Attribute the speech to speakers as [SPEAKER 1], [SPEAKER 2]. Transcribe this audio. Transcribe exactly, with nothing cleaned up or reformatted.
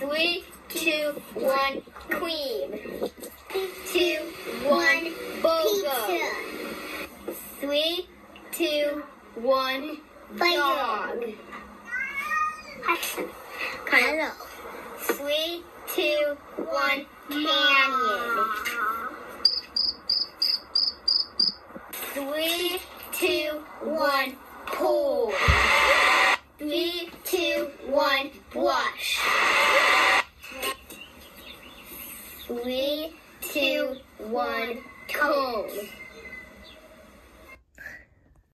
[SPEAKER 1] Three, two, one, queen. Two, one, BOGO. Three, two, one, dog. Hello. Three, two, one, canyon. Three, two, one, pool. Three,